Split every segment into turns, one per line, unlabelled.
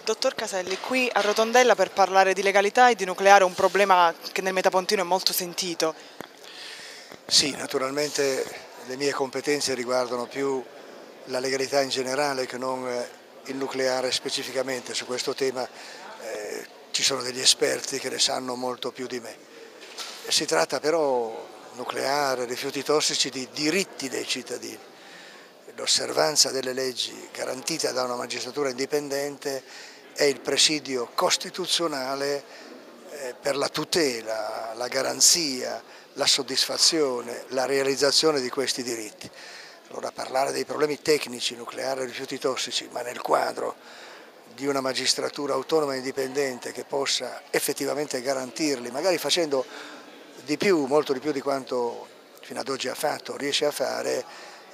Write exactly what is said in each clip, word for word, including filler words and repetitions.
Dottor Caselli, qui a Rotondella per parlare di legalità e di nucleare, un problema che nel Metapontino è molto sentito.
Sì, naturalmente le mie competenze riguardano più la legalità in generale che non il nucleare specificamente. Su questo tema eh, ci sono degli esperti che ne sanno molto più di me. Si tratta però, nucleare, rifiuti tossici, di diritti dei cittadini. L'osservanza delle leggi garantita da una magistratura indipendente è il presidio costituzionale per la tutela, la garanzia, la soddisfazione, la realizzazione di questi diritti. Allora parlare dei problemi tecnici, nucleare e rifiuti tossici, ma nel quadro di una magistratura autonoma e indipendente che possa effettivamente garantirli, magari facendo di più, molto di più di quanto fino ad oggi ha fatto, riesce a fare,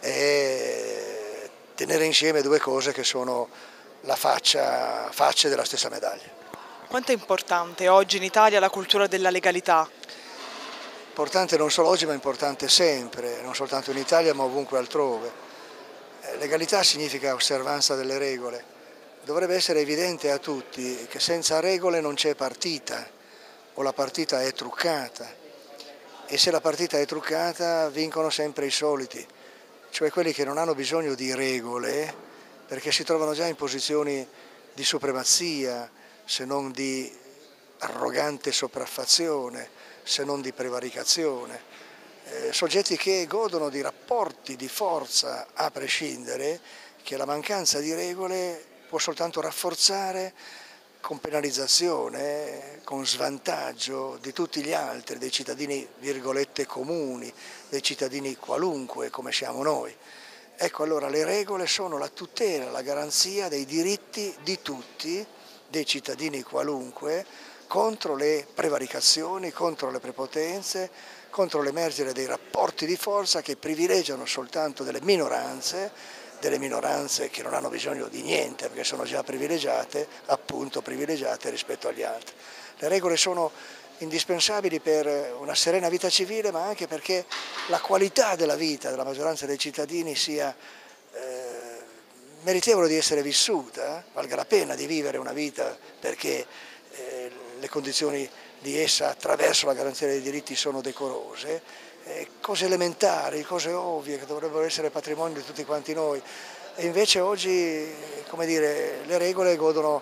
è tenere insieme due cose che sono la faccia, facce della stessa medaglia.
Quanto è importante oggi in Italia la cultura della legalità?
Importante non solo oggi ma importante sempre, non soltanto in Italia ma ovunque altrove. Legalità significa osservanza delle regole. Dovrebbe essere evidente a tutti che senza regole non c'è partita o la partita è truccata, e se la partita è truccata vincono sempre i soliti, cioè quelli che non hanno bisogno di regole perché si trovano già in posizioni di supremazia, se non di arrogante sopraffazione, se non di prevaricazione, eh, soggetti che godono di rapporti di forza a prescindere, che la mancanza di regole può soltanto rafforzare con penalizzazione, con svantaggio di tutti gli altri, dei cittadini virgolette comuni, dei cittadini qualunque come siamo noi. Ecco, allora le regole sono la tutela, la garanzia dei diritti di tutti, dei cittadini qualunque, contro le prevaricazioni, contro le prepotenze, contro l'emergere dei rapporti di forza che privilegiano soltanto delle minoranze, delle minoranze che non hanno bisogno di niente perché sono già privilegiate, appunto privilegiate rispetto agli altri. Le regole sono indispensabili per una serena vita civile, ma anche perché la qualità della vita della maggioranza dei cittadini sia eh, meritevole di essere vissuta, valga la pena di vivere una vita perché eh, le condizioni di essa attraverso la garanzia dei diritti sono decorose, eh, cose elementari, cose ovvie che dovrebbero essere patrimonio di tutti quanti noi, e invece oggi, come dire, le regole godono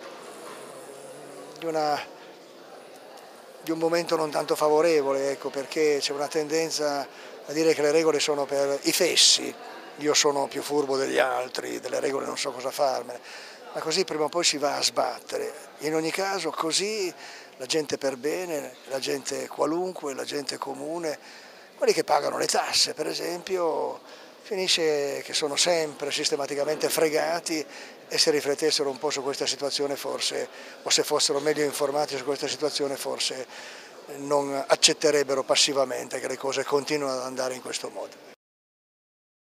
di una di un momento non tanto favorevole, ecco, perché c'è una tendenza a dire che le regole sono per i fessi, io sono più furbo degli altri, delle regole non so cosa farmene, ma così prima o poi si va a sbattere. In ogni caso così la gente per bene, la gente qualunque, la gente comune, quelli che pagano le tasse per esempio, finisce che sono sempre sistematicamente fregati, e se riflettessero un po' su questa situazione forse, o se fossero meglio informati su questa situazione forse non accetterebbero passivamente che le cose continuino ad andare in questo modo.